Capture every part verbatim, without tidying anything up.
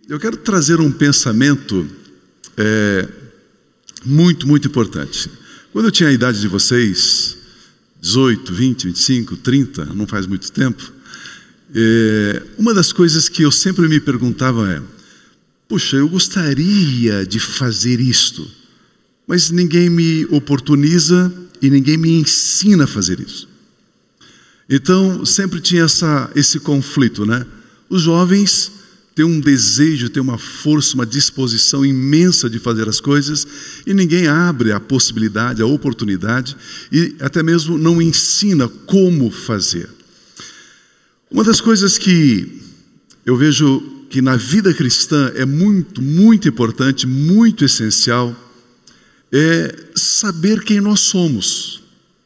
eu quero trazer um pensamento é, muito, muito importante. Quando eu tinha a idade de vocês, dezoito, vinte, vinte e cinco, trinta, não faz muito tempo, é, uma das coisas que eu sempre me perguntava é: puxa, eu gostaria de fazer isto, mas ninguém me oportuniza e ninguém me ensina a fazer isso. Então, sempre tinha essa, esse conflito, né? Os jovens têm um desejo, têm uma força, uma disposição imensa de fazer as coisas, e ninguém abre a possibilidade, a oportunidade, e até mesmo não ensina como fazer. Uma das coisas que eu vejo que na vida cristã é muito, muito importante, muito essencial, é saber quem nós somos.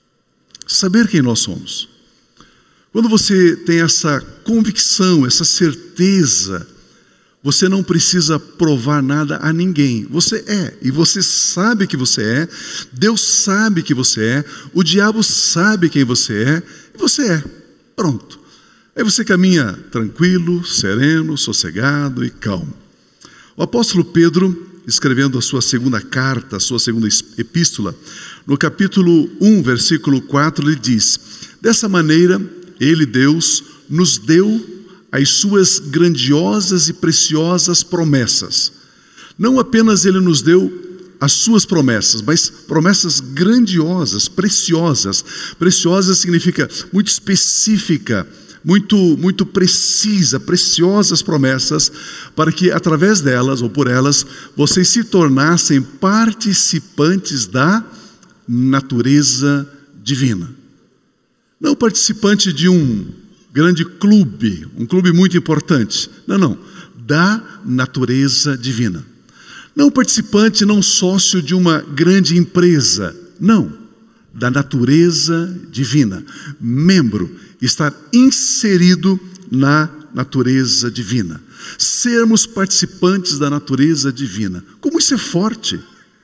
Saber quem nós somos. Quando você tem essa convicção, essa certeza, você não precisa provar nada a ninguém. Você é, e você sabe que você é, Deus sabe que você é, o diabo sabe quem você é, e você é. Pronto. Aí você caminha tranquilo, sereno, sossegado e calmo. O apóstolo Pedro, escrevendo a sua segunda carta, a sua segunda epístola, no capítulo um, versículo quatro, ele diz: dessa maneira, Ele, Deus, nos deu as suas grandiosas e preciosas promessas. Não apenas Ele nos deu as suas promessas, mas promessas grandiosas, preciosas. Preciosas significa muito específica, muito, muito precisa, preciosas promessas, para que através delas, ou por elas, vocês se tornassem participantes da natureza divina. Não participante de um grande clube, um clube muito importante. Não, não. Da natureza divina. Não participante, não sócio de uma grande empresa. Não. Da natureza divina. Membro. Estar inserido na natureza divina. Sermos participantes da natureza divina. Como isso é forte.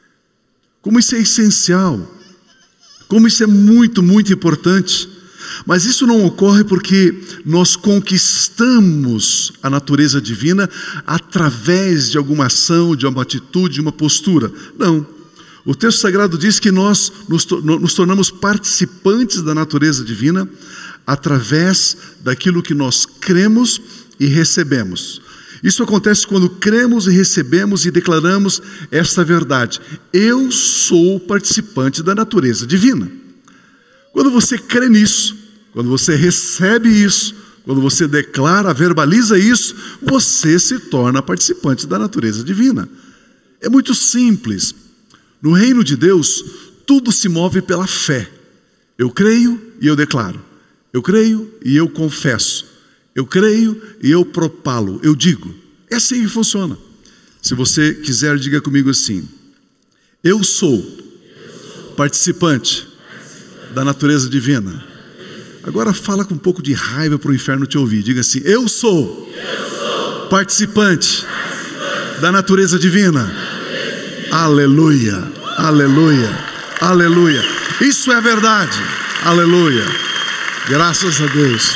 Como isso é essencial. Como isso é muito, muito importante. Mas isso não ocorre porque nós conquistamos a natureza divina através de alguma ação, de uma atitude, de uma postura. Não. O texto sagrado diz que nós nos, nos tornamos participantes da natureza divina através daquilo que nós cremos e recebemos. Isso acontece quando cremos e recebemos e declaramos esta verdade: eu sou participante da natureza divina. Quando você crê nisso, quando você recebe isso, quando você declara, verbaliza isso, você se torna participante da natureza divina. É muito simples. No reino de Deus, tudo se move pela fé. Eu creio e eu declaro. Eu creio e eu confesso. Eu creio e eu propalo, eu digo. É assim que funciona. Se você quiser, diga comigo assim: eu sou participante da natureza divina. Agora fala com um pouco de raiva para o inferno te ouvir. Diga assim: eu sou, eu sou participante, participante da natureza divina. natureza divina. Aleluia, aleluia, aleluia. Isso é verdade. Aleluia. Graças a Deus.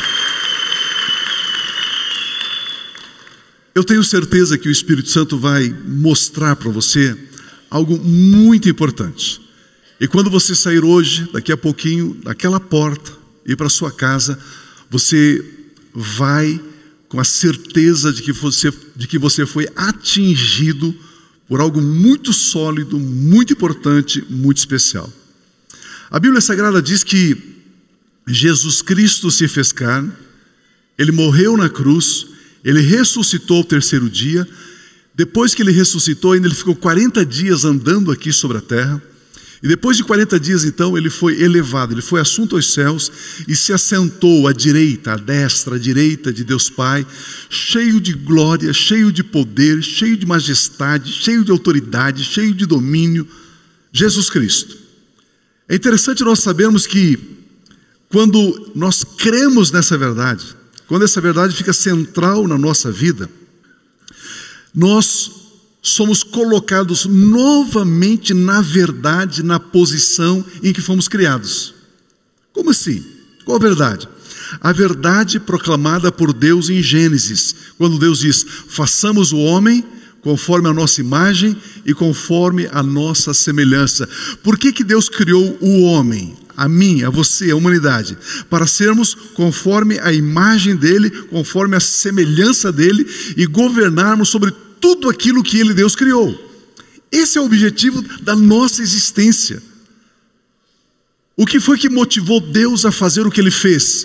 Eu tenho certeza que o Espírito Santo vai mostrar para você algo muito importante. E quando você sair hoje, daqui a pouquinho, daquela porta, ir para sua casa, você vai com a certeza de que você, de que você foi atingido por algo muito sólido, muito importante, muito especial. A Bíblia Sagrada diz que Jesus Cristo se fez carne, Ele morreu na cruz, Ele ressuscitou ao terceiro dia. Depois que Ele ressuscitou, ainda Ele ficou quarenta dias andando aqui sobre a terra. E depois de quarenta dias, então, Ele foi elevado, Ele foi assunto aos céus e se assentou à direita, à destra, à direita de Deus Pai, cheio de glória, cheio de poder, cheio de majestade, cheio de autoridade, cheio de domínio, Jesus Cristo. É interessante nós sabermos que quando nós cremos nessa verdade, quando essa verdade fica central na nossa vida, nós somos colocados novamente na verdade, na posição em que fomos criados. Como assim? Qual a verdade? a verdade proclamada por Deus em Gênesis, quando Deus diz: façamos o homem conforme a nossa imagem e conforme a nossa semelhança. Por que que Deus criou o homem? A mim, a você, a humanidade, para sermos conforme a imagem dele, conforme a semelhança dele e governarmos sobre tudo aquilo que ele, Deus, criou. Esse é o objetivo da nossa existência. O que foi que motivou Deus a fazer o que ele fez?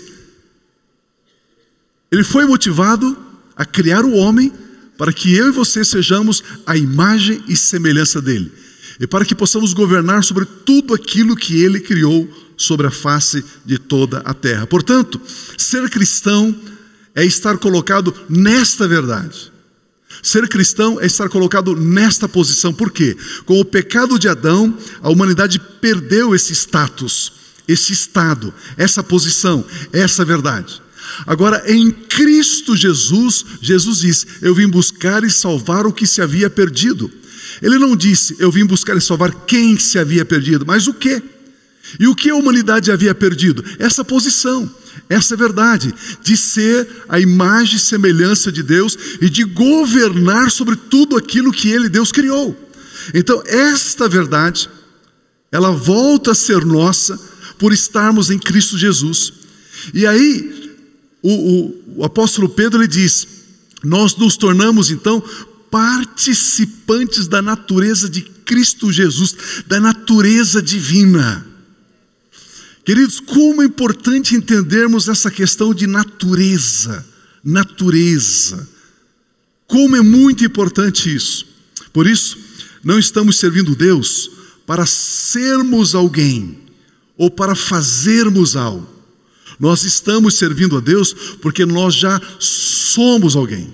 Ele foi motivado a criar o homem para que eu e você sejamos a imagem e semelhança dele, e para que possamos governar sobre tudo aquilo que ele criou sobre a face de toda a terra. Portanto, ser cristão é estar colocado nesta verdade. Ser cristão é estar colocado nesta posição. Por quê? Com o pecado de Adão, a humanidade perdeu esse status, esse estado, essa posição, essa verdade. Agora, em Cristo Jesus, Jesus diz: eu vim buscar e salvar o que se havia perdido. Ele não disse: eu vim buscar e salvar quem se havia perdido, mas o quê? E o que a humanidade havia perdido? Essa posição, essa verdade de ser a imagem e semelhança de Deus e de governar sobre tudo aquilo que Ele, Deus, criou. Então, esta verdade, ela volta a ser nossa por estarmos em Cristo Jesus. E aí, o, o, o apóstolo Pedro, ele diz: nós nos tornamos então participantes da natureza de Cristo Jesus, da natureza divina. Queridos, como é importante entendermos essa questão de natureza, natureza. Como é muito importante isso. Por isso, não estamos servindo Deus para sermos alguém ou para fazermos algo. Nós estamos servindo a Deus porque nós já somos alguém.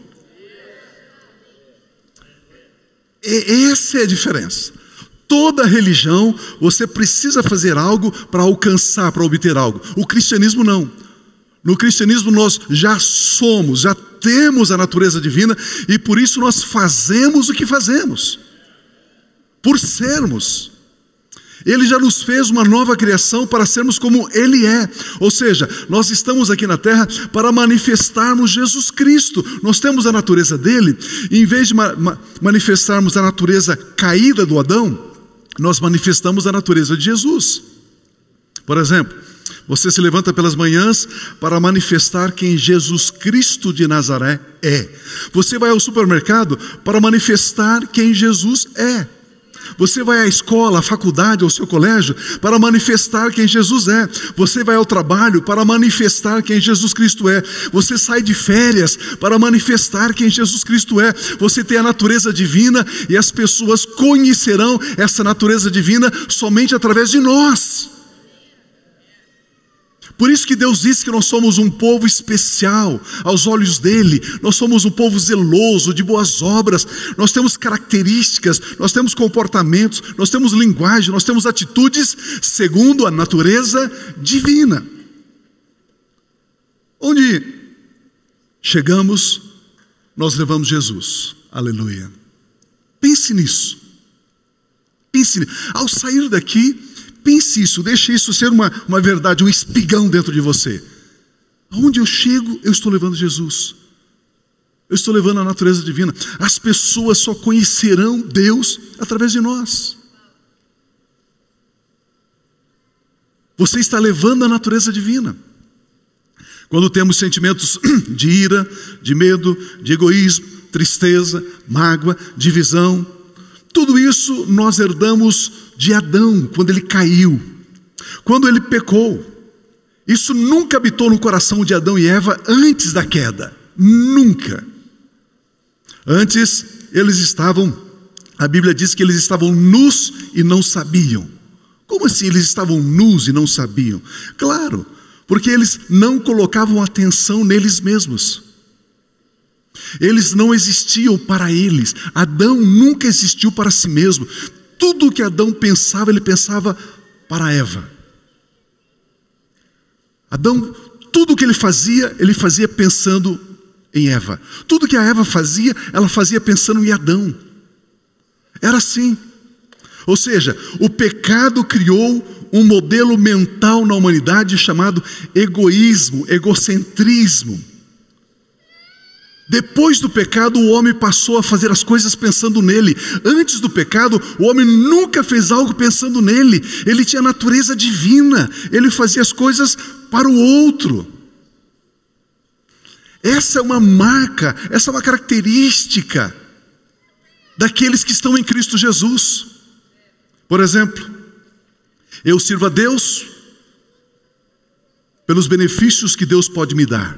E essa é a diferença. Toda religião, você precisa fazer algo para alcançar, para obter algo. O cristianismo não. No cristianismo nós já somos, já temos a natureza divina e por isso nós fazemos o que fazemos. Por sermos. Ele já nos fez uma nova criação para sermos como Ele é. Ou seja, nós estamos aqui na terra para manifestarmos Jesus Cristo. Nós temos a natureza dele e em vez de ma ma manifestarmos a natureza caída do Adão, nós manifestamos a natureza de Jesus. Por exemplo, você se levanta pelas manhãs para manifestar quem Jesus Cristo de Nazaré é. Você vai ao supermercado para manifestar quem Jesus é. Você vai à escola, à faculdade, ao seu colégio para manifestar quem Jesus é. Você vai ao trabalho para manifestar quem Jesus Cristo é. Você sai de férias para manifestar quem Jesus Cristo é. Você tem a natureza divina e as pessoas conhecerão essa natureza divina somente através de nós. Por isso que Deus diz que nós somos um povo especial aos olhos dele. Nós somos um povo zeloso, de boas obras. Nós temos características, nós temos comportamentos, nós temos linguagem, nós temos atitudes segundo a natureza divina. Onde chegamos, nós levamos Jesus. Aleluia. Pense nisso. Pense nisso. Ao sair daqui, pense isso, deixe isso ser uma, uma verdade, um espigão dentro de você. Aonde eu chego, eu estou levando Jesus. Eu estou levando a natureza divina. As pessoas só conhecerão Deus através de nós. Você está levando a natureza divina. Quando temos sentimentos de ira, de medo, de egoísmo, tristeza, mágoa, divisão, tudo isso nós herdamos de Adão, quando ele caiu, quando ele pecou. Isso nunca habitou no coração de Adão e Eva antes da queda, nunca. Antes eles estavam, a Bíblia diz que eles estavam nus e não sabiam. Como assim eles estavam nus e não sabiam? Claro, porque eles não colocavam atenção neles mesmos. Eles não existiam para eles. Adão nunca existiu para si mesmo. Tudo o que Adão pensava, ele pensava para Eva. Adão, tudo o que ele fazia, ele fazia pensando em Eva. Tudo que a Eva fazia, ela fazia pensando em Adão. Era assim. Ou seja, o pecado criou um modelo mental na humanidade chamado egoísmo, egocentrismo. Depois do pecado, o homem passou a fazer as coisas pensando nele. Antes do pecado, o homem nunca fez algo pensando nele. Ele tinha natureza divina, ele fazia as coisas para o outro. Essa é uma marca, essa é uma característica daqueles que estão em Cristo Jesus. Por exemplo, eu sirvo a Deus pelos benefícios que Deus pode me dar.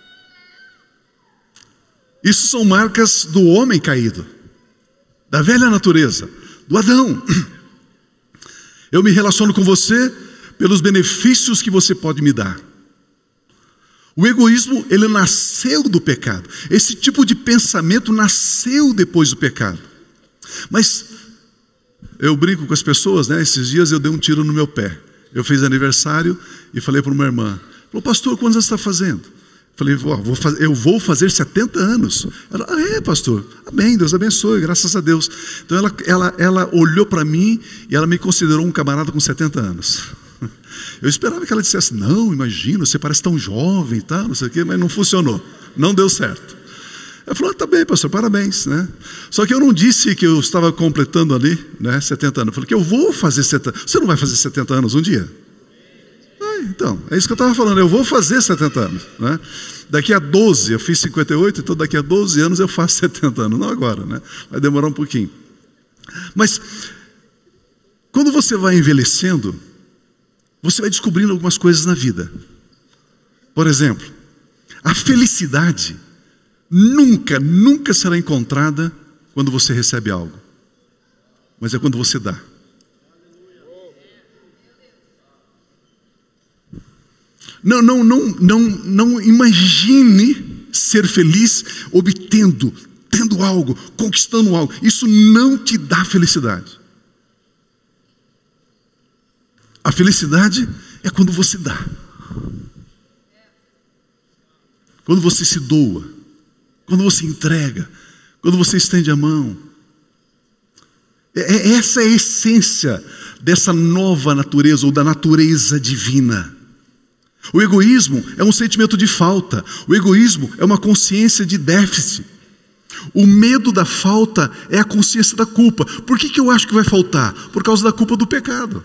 Isso são marcas do homem caído, da velha natureza, do Adão. Eu me relaciono com você pelos benefícios que você pode me dar. O egoísmo, ele nasceu do pecado. Esse tipo de pensamento nasceu depois do pecado. Mas eu brinco com as pessoas, né? Esses dias eu dei um tiro no meu pé. Eu fiz aniversário e falei para uma irmã, falou, pastor, quantos anos você está fazendo? Falei, oh, vou fazer, eu vou fazer setenta anos. Ela, ah é, pastor? Amém, Deus abençoe, graças a Deus. Então ela, ela, ela olhou para mim e ela me considerou um camarada com setenta anos. Eu esperava que ela dissesse, não, imagina, você parece tão jovem e tal, não sei o quê, mas não funcionou, não deu certo. Ela falou, ah, tá bem, pastor, parabéns, né? Só que eu não disse que eu estava completando ali, né, setenta anos. Eu falei que eu vou fazer setenta. Você não vai fazer setenta anos um dia? Ah, então, é isso que eu estava falando, eu vou fazer setenta anos, né? Daqui a doze, eu fiz cinquenta e oito, então daqui a doze anos eu faço setenta anos, não agora, né? Vai demorar um pouquinho. Mas, quando você vai envelhecendo, você vai descobrindo algumas coisas na vida. Por exemplo, a felicidade nunca, nunca será encontrada quando você recebe algo, mas é quando você dá. Não, não, não, não, não imagine ser feliz obtendo, tendo algo, conquistando algo. Isso não te dá felicidade. A felicidade é quando você dá. Quando você se doa. Quando você entrega. Quando você estende a mão. É, essa é a essência dessa nova natureza ou da natureza divina. O egoísmo é um sentimento de falta. O egoísmo é uma consciência de déficit. O medo da falta é a consciência da culpa. Por que que eu acho que vai faltar? Por causa da culpa do pecado.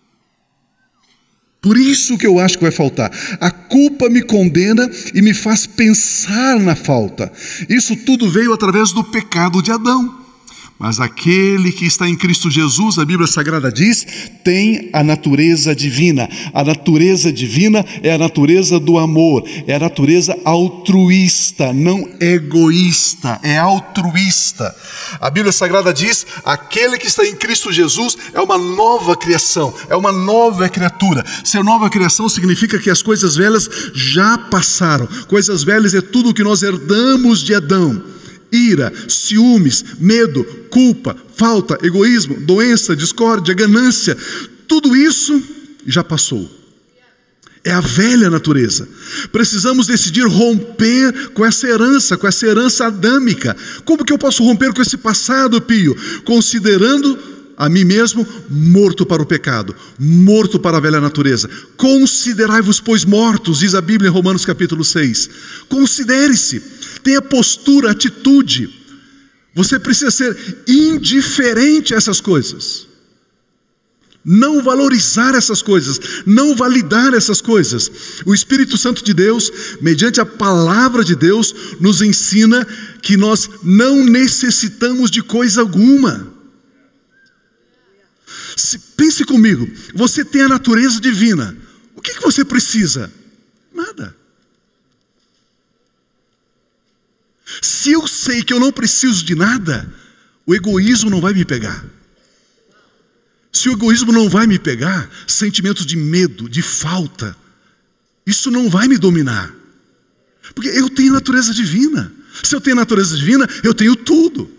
Por isso que eu acho que vai faltar. A culpa me condena e me faz pensar na falta. Isso tudo veio através do pecado de Adão. Mas aquele que está em Cristo Jesus, a Bíblia Sagrada diz, tem a natureza divina. A natureza divina é a natureza do amor, é a natureza altruísta, não egoísta, é altruísta. A Bíblia Sagrada diz, aquele que está em Cristo Jesus é uma nova criação, é uma nova criatura. Ser nova criação significa que as coisas velhas já passaram. Coisas velhas é tudo o que nós herdamos de Adão. Ira, ciúmes, medo, culpa, falta, egoísmo, doença, discórdia, ganância, tudo isso já passou. É a velha natureza. Precisamos decidir romper com essa herança, com essa herança adâmica. Como que eu posso romper com esse passado, Pio? Considerando a mim mesmo morto para o pecado, morto para a velha natureza. Considerai-vos, pois, mortos, diz a Bíblia em Romanos capítulo seis. Considere-se. Tenha postura, atitude. Você precisa ser indiferente a essas coisas. Não valorizar essas coisas. Não validar essas coisas. O Espírito Santo de Deus, mediante a palavra de Deus, nos ensina que nós não necessitamos de coisa alguma. Se, pense comigo. Você tem a natureza divina. O que, que você precisa? Nada. Se eu sei que eu não preciso de nada, o egoísmo não vai me pegar. Se o egoísmo não vai me pegar, sentimentos de medo, de falta, isso não vai me dominar. Porque eu tenho natureza divina. Se eu tenho natureza divina, eu tenho tudo.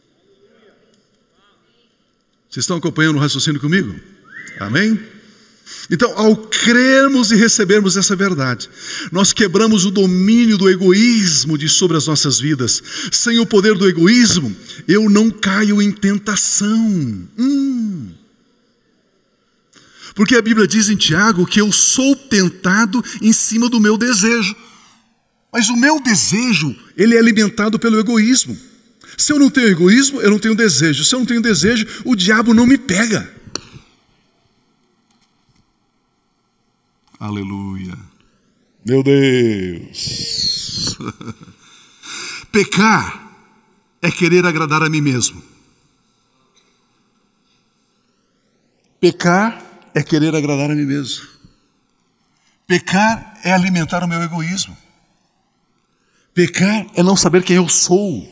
Vocês estão acompanhando o raciocínio comigo? Amém? Então, ao crermos e recebermos essa verdade, nós quebramos o domínio do egoísmo de sobre as nossas vidas. Sem o poder do egoísmo, eu não caio em tentação. Hum. Porque a Bíblia diz em Tiago que eu sou tentado em cima do meu desejo. Mas o meu desejo, ele é alimentado pelo egoísmo. Se eu não tenho egoísmo, eu não tenho desejo. Se eu não tenho desejo, o diabo não me pega. Aleluia. Meu Deus. Pecar é querer agradar a mim mesmo. Pecar é querer agradar a mim mesmo. Pecar é alimentar o meu egoísmo. Pecar é não saber quem eu sou.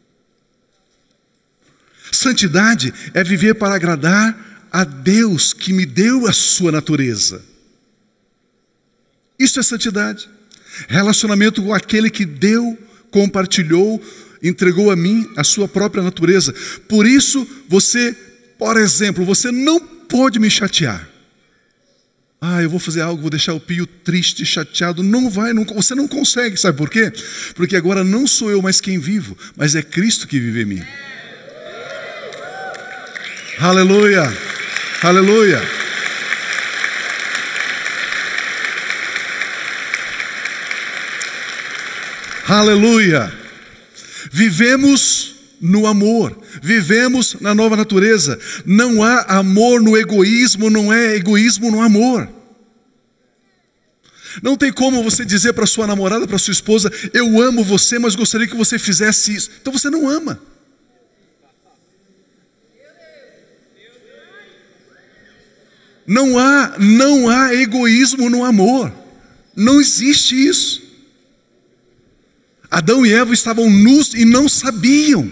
Santidade é viver para agradar a Deus que me deu a sua natureza. Isso é santidade. Relacionamento com aquele que deu, compartilhou, entregou a mim a sua própria natureza. Por isso, você, por exemplo, você não pode me chatear. Ah, eu vou fazer algo, vou deixar o Pio triste, chateado. Não vai, não, você não consegue. Sabe por quê? Porque agora não sou eu mais quem vivo, mas é Cristo que vive em mim. Aleluia, aleluia. Aleluia. Vivemos no amor, vivemos na nova natureza. Não há amor no egoísmo, não é egoísmo no amor. Não tem como você dizer para sua namorada, para sua esposa: eu amo você, mas gostaria que você fizesse isso. Então você não ama. Não há, não há egoísmo no amor. Não existe isso. Adão e Eva estavam nus e não sabiam.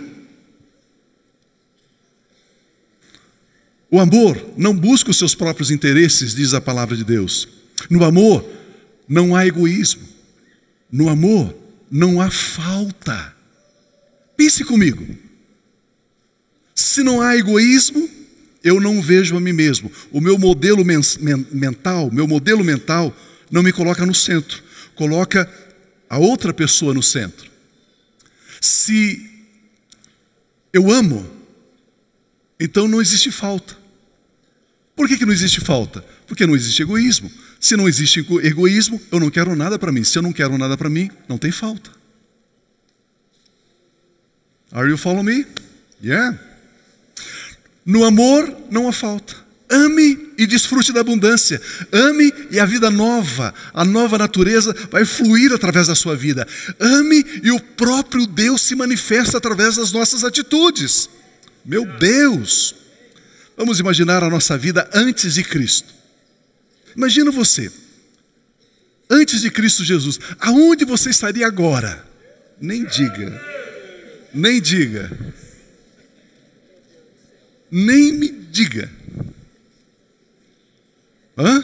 O amor não busca os seus próprios interesses, diz a palavra de Deus. No amor não há egoísmo. No amor não há falta. Pense comigo. Se não há egoísmo, eu não vejo a mim mesmo. O meu modelo men mental, meu modelo mental não me coloca no centro. Coloca a outra pessoa no centro. Se eu amo, então não existe falta. Por que que não existe falta? Porque não existe egoísmo. Se não existe egoísmo, eu não quero nada para mim. Se eu não quero nada para mim, não tem falta. Are you following me? Yeah. No amor não há falta. Ame e desfrute da abundância. Ame e a vida nova, a nova natureza vai fluir através da sua vida. Ame e o próprio Deus se manifesta através das nossas atitudes. Meu Deus! Vamos imaginar a nossa vida antes de Cristo. Imagina você, antes de Cristo Jesus, aonde você estaria agora? Nem diga, nem diga, nem me diga. Hã?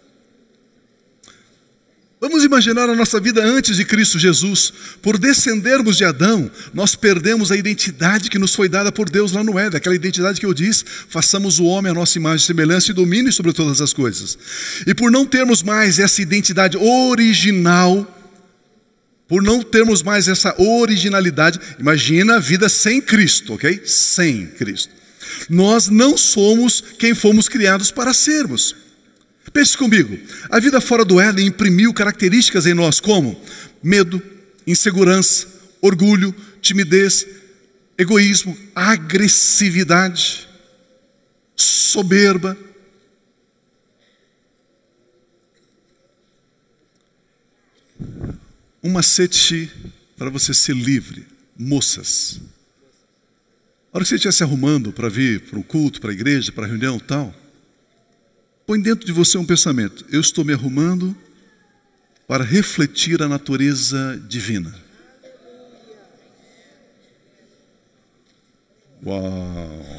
Vamos imaginar a nossa vida antes de Cristo Jesus. Por descendermos de Adão, nós perdemos a identidade que nos foi dada por Deus lá no Éden. Aquela identidade que eu disse: façamos o homem à nossa imagem e semelhança e domine sobre todas as coisas. E por não termos mais essa identidade original, por não termos mais essa originalidade, imagina a vida sem Cristo, ok? Sem Cristo. Nós não somos quem fomos criados para sermos. Pense comigo, a vida fora do Éden imprimiu características em nós como medo, insegurança, orgulho, timidez, egoísmo, agressividade, soberba. Um macete para você ser livre, moças. A hora que você estiver se arrumando para vir para um culto, para a igreja, para a reunião e tal, põe dentro de você um pensamento: eu estou me arrumando para refletir a natureza divina. Uau!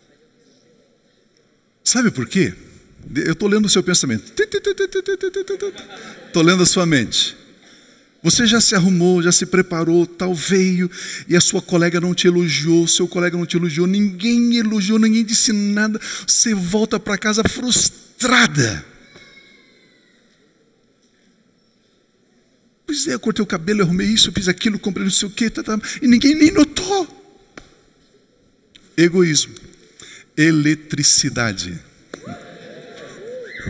Sabe por quê? Eu estou lendo o seu pensamento. Estou lendo a sua mente. Você já se arrumou, já se preparou, tal, veio, e a sua colega não te elogiou, seu colega não te elogiou, ninguém elogiou, ninguém disse nada. Você volta para casa frustrada. Pois é, eu cortei o cabelo, eu arrumei isso, eu fiz aquilo, comprei não sei o quê, tá, tá, e ninguém nem notou. Egoísmo, eletricidade.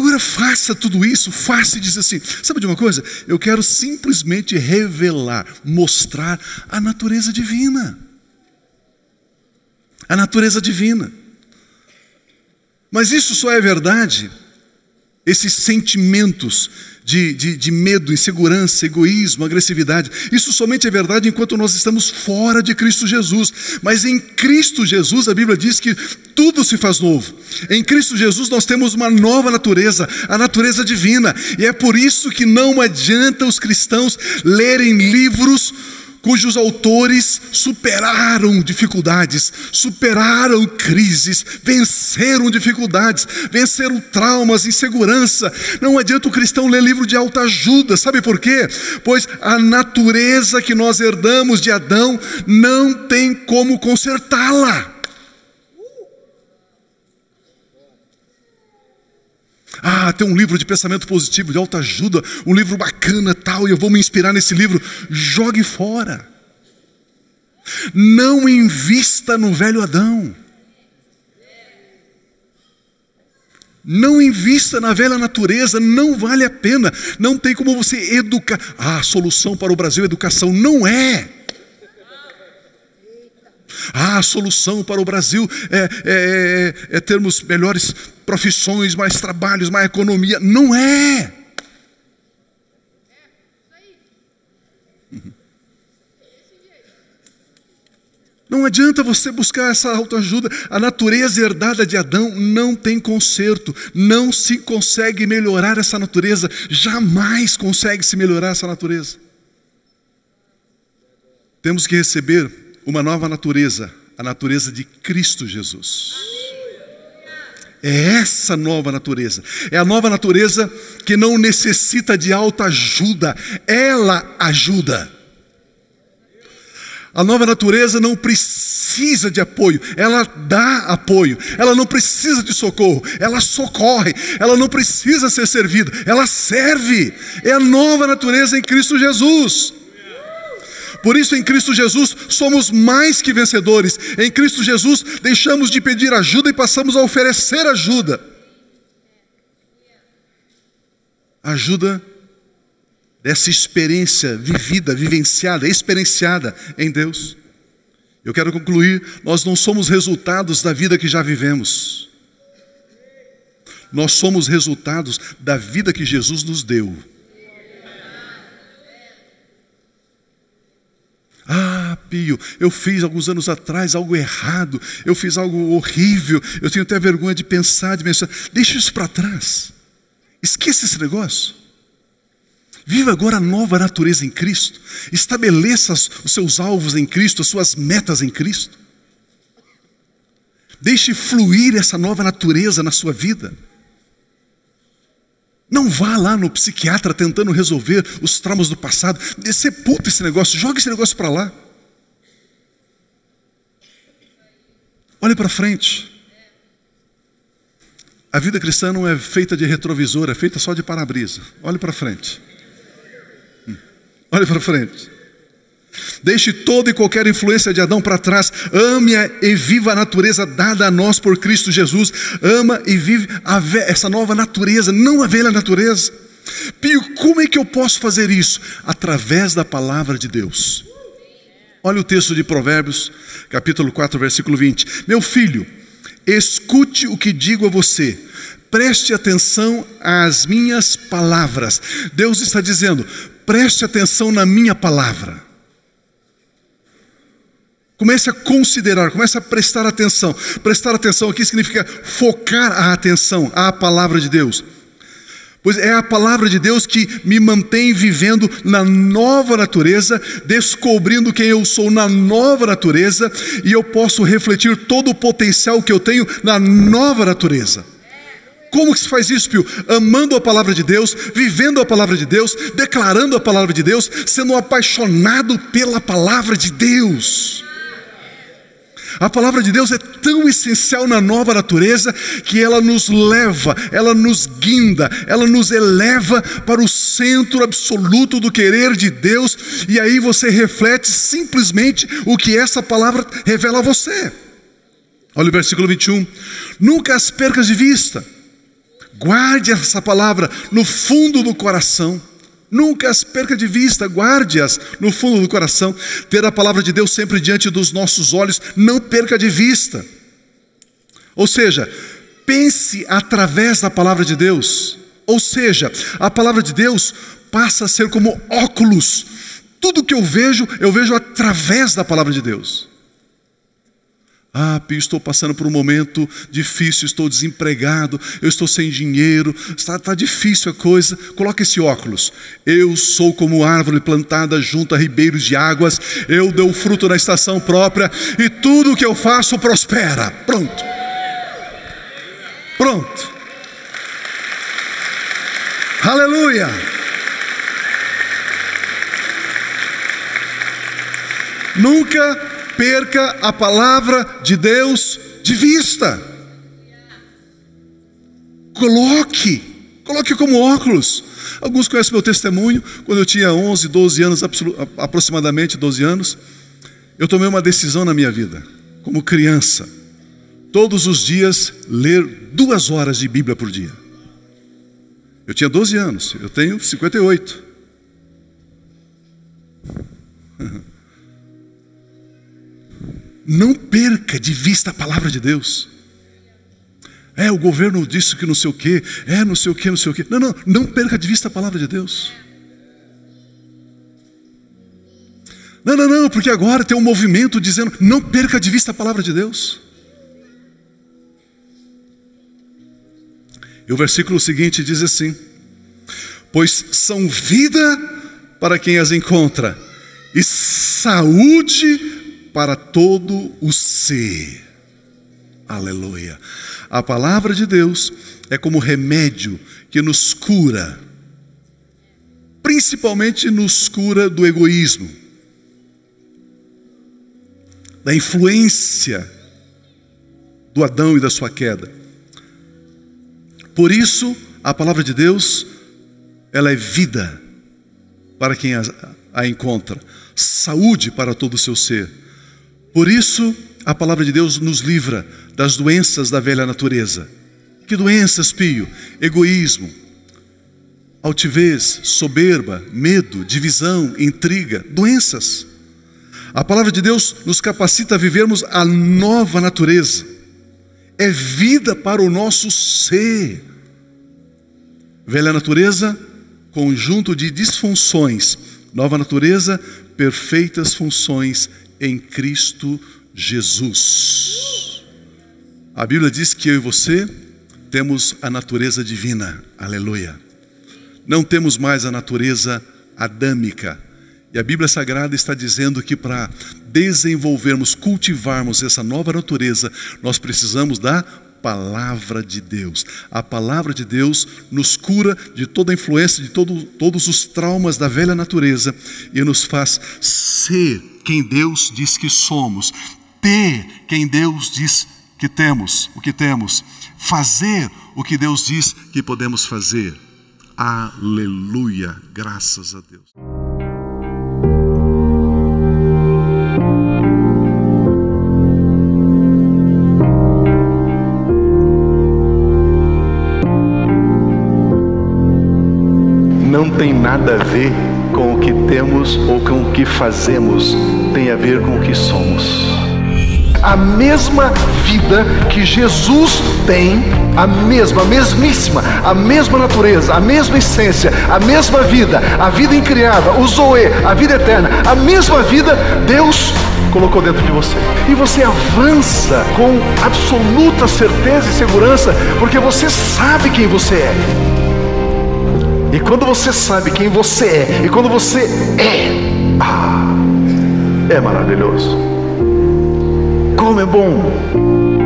Agora faça tudo isso, faça e diz assim, sabe de uma coisa? Eu quero simplesmente revelar, mostrar a natureza divina. A natureza divina. Mas isso só é verdade, esses sentimentos de, de, de medo, insegurança, egoísmo, agressividade, isso somente é verdade enquanto nós estamos fora de Cristo Jesus. Mas em Cristo Jesus, a Bíblia diz que tudo se faz novo. Em Cristo Jesus nós temos uma nova natureza, a natureza divina. E é por isso que não adianta os cristãos lerem livros cujos autores superaram dificuldades, superaram crises, venceram dificuldades, venceram traumas, insegurança. Não adianta o cristão ler livro de autoajuda, sabe por quê? Pois a natureza que nós herdamos de Adão não tem como consertá-la. Ah, tem um livro de pensamento positivo, de autoajuda, um livro bacana tal, e eu vou me inspirar nesse livro. Jogue fora. Não invista no velho Adão. Não invista na velha natureza, não vale a pena. Não tem como você educar. Ah, a solução para o Brasil é educação. Não é. Ah, a solução para o Brasil é, é, é, é termos melhores profissões, mais trabalhos, mais economia. Não é. Não adianta você buscar essa autoajuda. A natureza herdada de Adão não tem conserto. Não se consegue melhorar essa natureza. Jamais consegue se melhorar essa natureza. Temos que receber uma nova natureza, a natureza de Cristo Jesus. É essa nova natureza. É a nova natureza que não necessita de autoajuda. Ela ajuda. A nova natureza não precisa de apoio, ela dá apoio. Ela não precisa de socorro, ela socorre. Ela não precisa ser servida, ela serve. É a nova natureza em Cristo Jesus. Por isso, em Cristo Jesus, somos mais que vencedores. Em Cristo Jesus, deixamos de pedir ajuda e passamos a oferecer ajuda. Ajuda dessa experiência vivida, vivenciada, experienciada em Deus. Eu quero concluir, nós não somos resultados da vida que já vivemos. Nós somos resultados da vida que Jesus nos deu. Ah, Pio, eu fiz alguns anos atrás algo errado, eu fiz algo horrível, eu tenho até vergonha de pensar, de pensar. Deixa isso para trás. Esqueça esse negócio. Viva agora a nova natureza em Cristo. Estabeleça os seus alvos em Cristo, as suas metas em Cristo. Deixe fluir essa nova natureza na sua vida. Não vá lá no psiquiatra tentando resolver os traumas do passado. Sepulta esse negócio, joga esse negócio para lá. Olhe para frente. A vida cristã não é feita de retrovisor, é feita só de para-brisa. Olhe para frente. Olhe para frente. Deixe toda e qualquer influência de Adão para trás. Ame e viva a natureza dada a nós por Cristo Jesus. Ama e vive a essa nova natureza, não a velha natureza. Pio, como é que eu posso fazer isso? Através da palavra de Deus. Olha o texto de Provérbios, capítulo quatro, versículo vinte. Meu filho, escute o que digo a você. Preste atenção às minhas palavras. Deus está dizendo, preste atenção na minha palavra. Comece a considerar, comece a prestar atenção. Prestar atenção aqui significa focar a atenção à palavra de Deus. Pois é a palavra de Deus que me mantém vivendo na nova natureza, descobrindo quem eu sou na nova natureza, e eu posso refletir todo o potencial que eu tenho na nova natureza. Como que se faz isso, Pio? Amando a palavra de Deus, vivendo a palavra de Deus, declarando a palavra de Deus, sendo apaixonado pela palavra de Deus. A palavra de Deus é tão essencial na nova natureza que ela nos leva, ela nos guinda, ela nos eleva para o centro absoluto do querer de Deus, e aí você reflete simplesmente o que essa palavra revela a você. Olha o versículo vinte e um. Nunca as percas de vista. Guarde essa palavra no fundo do coração. Nunca as perca de vista, guarde-as no fundo do coração. Ter a palavra de Deus sempre diante dos nossos olhos, não perca de vista. Ou seja, pense através da palavra de Deus. Ou seja, a palavra de Deus passa a ser como óculos. Tudo que eu vejo, eu vejo através da palavra de Deus. Ah, Pio, estou passando por um momento difícil, estou desempregado, eu estou sem dinheiro, está, está difícil a coisa. Coloque esse óculos. Eu sou como árvore plantada junto a ribeiros de águas, eu dou fruto na estação própria e tudo o que eu faço prospera. Pronto. Pronto. Aleluia. Nunca perca a palavra de Deus de vista. Coloque, coloque como óculos. Alguns conhecem meu testemunho. Quando eu tinha onze, doze anos, aproximadamente doze anos, eu tomei uma decisão na minha vida, como criança, todos os dias ler duas horas de Bíblia por dia. Eu tinha doze anos, eu tenho cinquenta e oito. Não perca de vista a palavra de Deus. É, o governo disse que não sei o quê, é não sei o quê, não sei o quê. Não, não, não perca de vista a palavra de Deus. Não, não, não, porque agora tem um movimento dizendo, não perca de vista a palavra de Deus. E o versículo seguinte diz assim: pois são vida para quem as encontra, e saúde para todo o ser. Aleluia. A palavra de Deus é como remédio que nos cura, principalmente nos cura do egoísmo, da influência do Adão e da sua queda. Por isso, a palavra de Deus, ela é vida para quem a, a encontra, saúde para todo o seu ser. Por isso, a palavra de Deus nos livra das doenças da velha natureza. Que doenças, Pio? Egoísmo, altivez, soberba, medo, divisão, intriga, doenças. A palavra de Deus nos capacita a vivermos a nova natureza. É vida para o nosso ser. Velha natureza, conjunto de disfunções. Nova natureza, perfeitas funções em Cristo Jesus. A Bíblia diz que eu e você temos a natureza divina. Aleluia. Não temos mais a natureza adâmica. E a Bíblia Sagrada está dizendo que para desenvolvermos, cultivarmos essa nova natureza, nós precisamos da palavra de Deus. A palavra de Deus nos cura de toda a influência, de todo, todos os traumas da velha natureza e nos faz ser quem Deus diz que somos, ter quem Deus diz que temos, o que temos, fazer o que Deus diz que podemos fazer. Aleluia, graças a Deus. Não tem nada a ver com o que temos ou com o que fazemos, tem a ver com o que somos. A mesma vida que Jesus tem, a mesma, a mesmíssima, a mesma natureza, a mesma essência, a mesma vida, a vida incriada, o Zoe, a vida eterna, a mesma vida Deus colocou dentro de você. E você avança com absoluta certeza e segurança, porque você sabe quem você é. E quando você sabe quem você é, e quando você é, ah, é maravilhoso. Como é bom